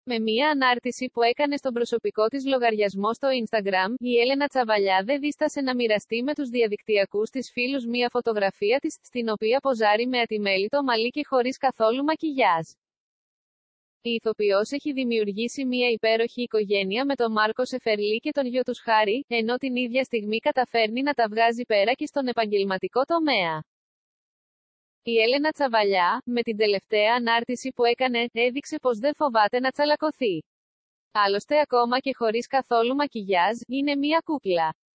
Με μία ανάρτηση που έκανε στον προσωπικό της λογαριασμό στο Instagram, η Έλενα Τσαβαλιά δεν δίστασε να μοιραστεί με τους διαδικτυακούς της φίλους μία φωτογραφία της, στην οποία ποζάρει με ατιμέλιτο μαλλί και χωρίς καθόλου μακιγιάζ. Η ηθοποιός έχει δημιουργήσει μία υπέροχη οικογένεια με τον Μάρκο Σεφερλί και τον γιο τους Χάρη, ενώ την ίδια στιγμή καταφέρνει να τα βγάζει πέρα και στον επαγγελματικό τομέα. Η Έλενα Τσαβαλιά, με την τελευταία ανάρτηση που έκανε, έδειξε πως δεν φοβάται να τσαλακωθεί. Άλλωστε ακόμα και χωρίς καθόλου μακιγιάζ, είναι μία κούκλα.